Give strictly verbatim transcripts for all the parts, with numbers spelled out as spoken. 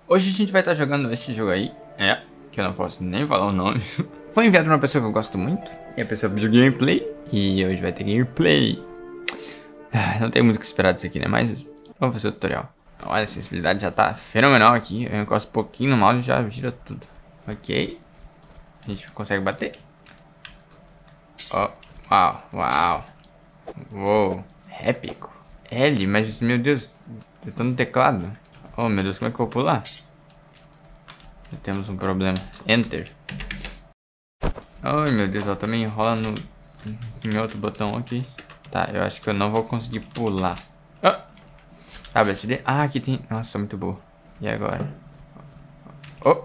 Hoje a gente vai estar jogando esse jogo aí, é, que eu não posso nem falar o nome. Foi enviado por uma pessoa que eu gosto muito, e a pessoa pediu gameplay, e hoje vai ter gameplay. Ah, não tem muito o que esperar disso aqui, né, mas vamos fazer o tutorial. Olha, a sensibilidade já tá fenomenal aqui, eu encosto um pouquinho no mouse e já gira tudo. Ok, a gente consegue bater. Oh, uau, uau, uou, épico. L, mas meu Deus, eu tô no teclado. Oh meu Deus, como é que eu vou pular? Temos um problema. Enter. Ai meu Deus, ela também enrola no em outro botão aqui. Tá, eu acho que eu não vou conseguir pular. Ah! A B C D. Ah, aqui tem. Nossa, muito boa. E agora? Oh!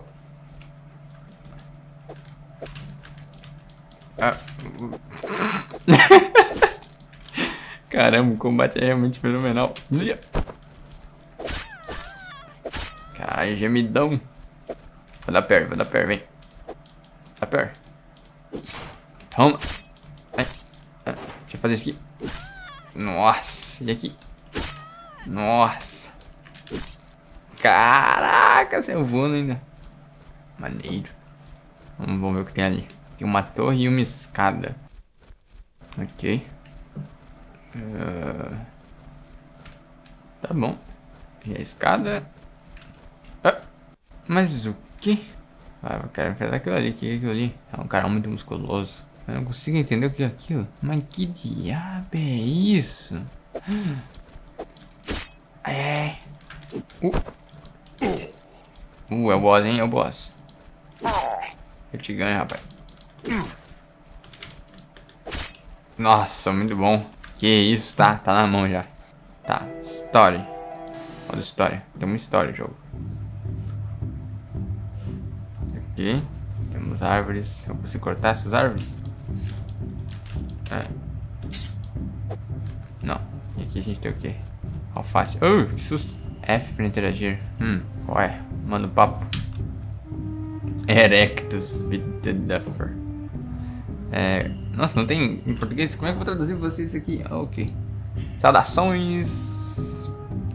Ah. Caramba, o combate é realmente fenomenal. Zia. Caralho, gemidão. Vai dar perto, vai dar perto, vem. Dá perto. Toma. Ai. Deixa eu fazer isso aqui. Nossa, e aqui? Nossa. Caraca, você voando ainda. Maneiro. Vamos, vamos ver o que tem ali. Tem uma torre e uma escada. Ok. Uh... Tá bom. E a escada... Ah, mas o que? Ah, eu quero enfrentar aquilo ali. O que é aquilo ali? É um cara muito musculoso. Eu não consigo entender o que é aquilo. Mas que diabo é isso? É. Uh. Uh, é o boss, hein? É o boss. Eu te ganho, rapaz. Nossa, muito bom. Que isso, tá? Tá na mão já. Tá, story. Olha a história. Tem uma história o jogo. Aqui. Temos árvores. Eu consigo cortar essas árvores? É. Não. E aqui a gente tem o quê? Alface. Oh, que susto. F pra interagir. Hum, qual é? Manda o papo. Erectus Viteduffer. É. Nossa, não tem em português? Como é que eu vou traduzir pra vocês aqui? Ah, ok. Saudações.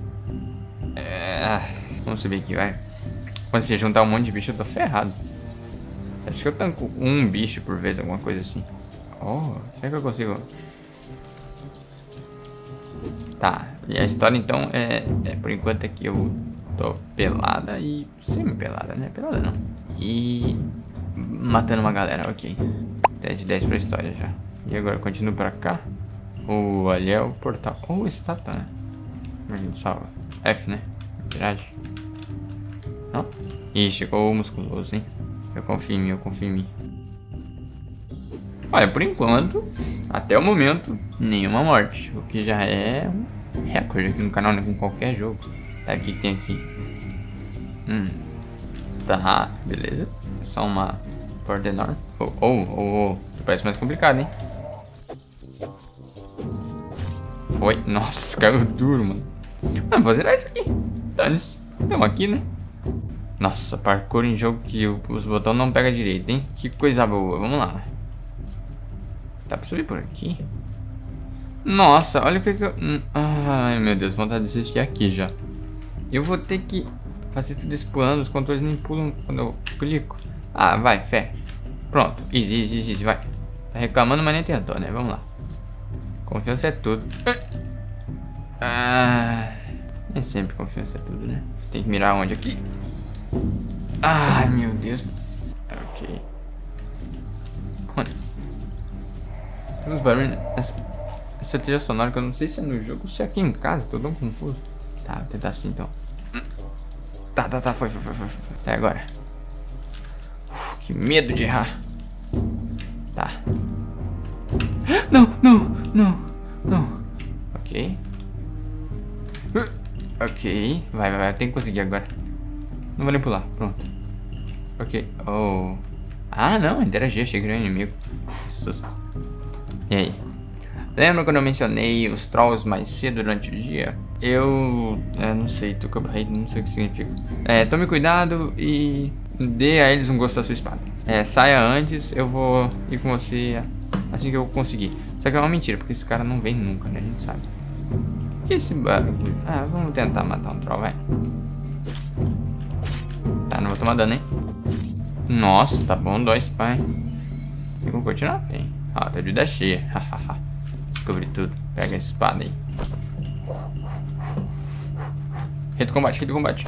É. Vamos subir aqui, vai. Quando você juntar um monte de bicho, eu tô ferrado. Acho que eu tanco um bicho por vez, alguma coisa assim. Oh, será que eu consigo? Tá, e a história então é, é por enquanto aqui eu tô pelada e semi-pelada, né? Pelada não. E matando uma galera, ok. dez de dez pra história já. E agora eu continuo pra cá. Oh, ali é o portal. Oh, estátua, né? A gente salva. F, né? Viragem. Não? Ih, chegou o musculoso, hein? Eu confio em mim, eu confio em mim. Olha, por enquanto, até o momento, nenhuma morte. O que já é um recorde aqui no canal, né? Com qualquer jogo. Tá, o que tem aqui? Hum. Tá, beleza. É só uma porta enorme. Oh, oh, oh, oh. Parece mais complicado, hein? Foi. Nossa, caiu duro, mano. Mano, vou zerar isso aqui. Dane-se. Estamos aqui, né? Nossa, parkour em jogo que os botões não pegam direito, hein? Que coisa boa. Vamos lá. Dá pra subir por aqui? Nossa, olha o que que eu... Ai, meu Deus, vontade de assistir aqui já. Eu vou ter que fazer tudo isso pulando. Os controles nem pulam quando eu clico. Ah, vai, fé. Pronto, easy, easy, easy, vai. Tá reclamando, mas nem tentou, né? Vamos lá. Confiança é tudo. Ah, nem sempre confiança é tudo, né? Tem que mirar onde aqui? Ai, meu Deus. Ok. Onde? Tem uns barulhos. Essa, essa trilha sonora que eu não sei se é no jogo ou se é aqui em casa. Tô tão confuso. Tá, vou tentar assim então. Tá, tá, tá. Foi, foi, foi, foi. foi. Até agora. Uf, que medo de errar. Tá. Não, não, não, não. Ok. Ok. Vai, vai, vai. Tem que conseguir agora. Não vou nem pular. Pronto. Ok. Oh. Ah, não. Interagir. Achei que era um inimigo. Que susto. E aí? Lembra quando eu mencionei os trolls mais cedo durante o dia? Eu... É, não sei. Tuca Barreiro, não sei o que significa. É, tome cuidado e dê a eles um gosto da sua espada. É, saia antes. Eu vou ir com você assim que eu conseguir. Só que é uma mentira, porque esse cara não vem nunca, né? A gente sabe. O que é esse bagulho? Ah, vamos tentar matar um troll, vai. tomar dano, hein? Nossa, tá bom, dois, pai. Tem como continuar? Tem. Ah, tá de vida cheia. Descobri tudo. Pega a espada aí. Rei do combate, rei do combate.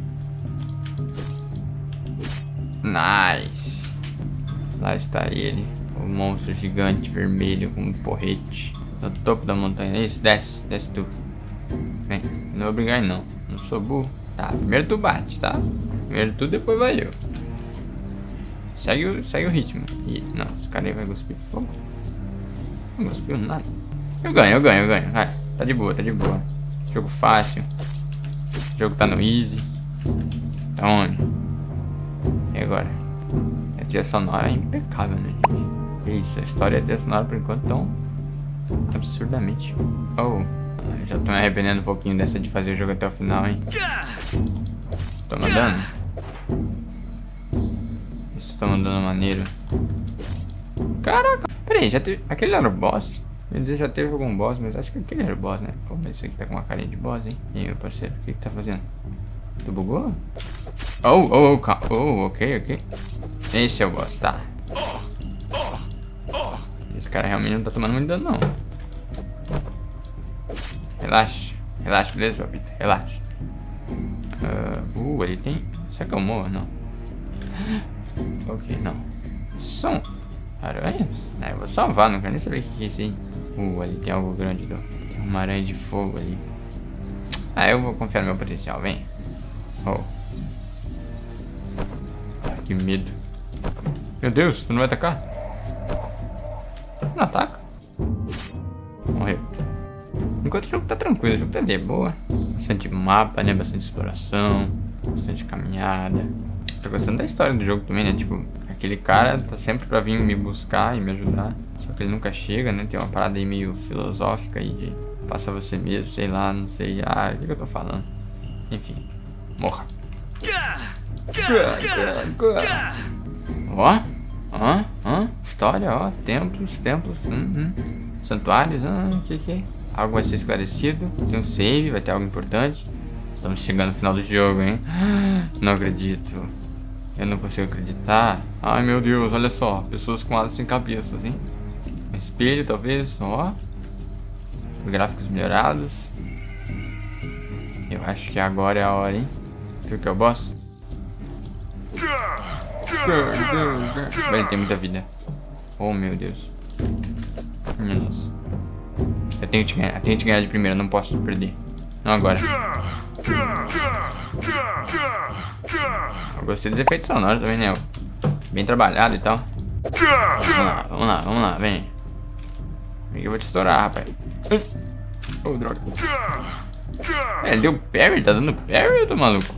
Nice. Lá está ele. O monstro gigante vermelho com um porrete. No topo da montanha. Isso, desce, desce tu. Vem, não vou brigar não. Não sou burro. Tá, primeiro tu bate, tá? Primeiro tu, depois vai eu. Segue o, segue o ritmo. Ih, não, esse cara aí vai cuspir fogo. Não cuspiu nada. Eu ganho, eu ganho, eu ganho. Vai, tá de boa, tá de boa. Jogo fácil. O jogo tá no easy. Tá onde? E agora? A trilha sonora é impecável, né, gente? Que isso, a história e a trilha sonora por enquanto tão absurdamente. Oh, eu já tô me arrependendo um pouquinho dessa de fazer o jogo até o final, hein? Tô mandando? Isso tá mandando maneiro. Caraca, peraí, já teve. Aquele era o boss? Eu ia dizer já teve algum boss, mas acho que aquele era o boss, né? Pô, mas esse aqui tá com uma carinha de boss, hein? E aí, meu parceiro, o que que tá fazendo? Tu bugou? Oh, oh, oh, calma. Oh, ok, ok. Esse é o boss, tá. Esse cara realmente não tá tomando muito dano, não. Relaxa, relaxa, beleza, papita? Relaxa. Uh, uh ele tem. Será que eu morro? Não. Ok, não. São aranhas? Ah, eu vou salvar, não quero nem saber o que é isso aí. Uh, ali tem algo grande, ó. Tem uma aranha de fogo ali. Ah, eu vou confiar no meu potencial, vem. Oh. Ah, que medo. Meu Deus, tu não vai atacar? Não ataca. Morreu. Enquanto o jogo tá tranquilo, o jogo tá de boa. Bastante mapa, né? Bastante exploração. Bastante caminhada. Tô gostando da história do jogo também, né? Tipo, aquele cara tá sempre pra vir me buscar e me ajudar. Só que ele nunca chega, né? Tem uma parada aí meio filosófica aí de faça você mesmo, sei lá, não sei. Ah, o que, que eu tô falando? Enfim. Morra. Ó, ó, ó, história, ó, templos, templos, hum, hum. Santuários, ah, que que é? Algo vai ser esclarecido, tem um save, vai ter algo importante. Estamos chegando no final do jogo, hein? Não acredito. Eu não consigo acreditar. Ai, meu Deus, olha só, pessoas com asas sem cabeças, hein? Um espelho, talvez, ó. Gráficos melhorados. Eu acho que agora é a hora, hein? Tu que é o boss? Ele tem muita vida. Oh, meu Deus. Minha nossa. Eu tenho que ganhar, eu tenho que ganhar de primeira, não posso perder. Não agora. Eu gostei dos efeitos sonoros também, né? Bem trabalhado e tal. Vamos lá, vamos lá, vamos lá, vem. Eu vou te estourar, rapaz. Oh, droga. É, ele deu parry? Tá dando parry, eu tô maluco?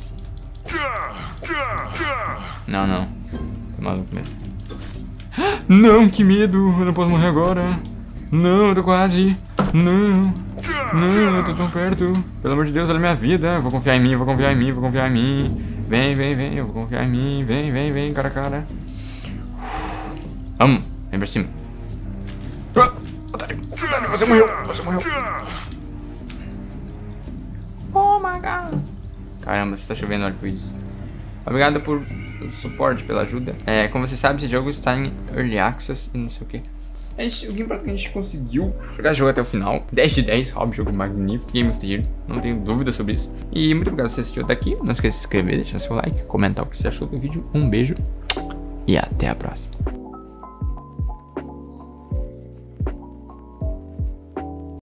Não, não. Tô maluco mesmo. Não, que medo. Eu não posso morrer agora. Não, eu tô quase. Não. Não, eu tô tão perto. Pelo amor de Deus, olha a minha vida. Eu vou confiar em mim, vou confiar em mim, vou confiar em mim. Vem, vem, vem. Eu vou confiar em mim. Vem, vem, vem, cara a cara. Vamos. Vem pra cima. Otário, otário, você morreu. Você morreu. Oh my god. Caramba, você tá chovendo arco-íris. Obrigado por suporte, pela ajuda. É, como você sabe, esse jogo está em Early Access e não sei o que. A gente, o que importa é que a gente conseguiu jogar o jogo até o final. dez de dez, óbvio, jogo magnífico. Game of the Year, não tenho dúvida sobre isso. E muito obrigado por você assistir até aqui. Não esqueça de se inscrever, deixar seu like, comentar o que você achou do vídeo. Um beijo e até a próxima.